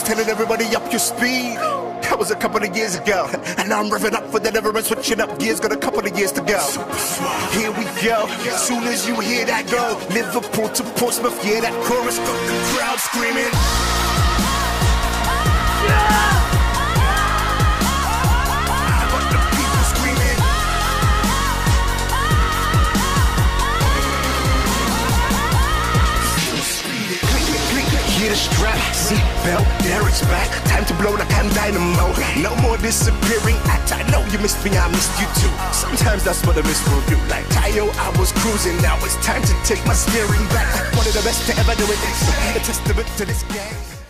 telling everybody up your speed. That was a couple of years ago, and now I'm revving up for the never and switching up gears. Got a couple of years to go. Here we go. Soon as you hear that go, Liverpool to Portsmouth, yeah, that chorus got the crowd screaming. I got the people screaming. Hear the strap, seatbelt, there it's back. Time to blow like I'm dynamo. No more disappearing act. I know you missed me, I missed you too. Sometimes that's what a miss will do. Like Tayo, I was cruising. Now it's time to take my steering back. One of the best to ever do it. A testament to this game.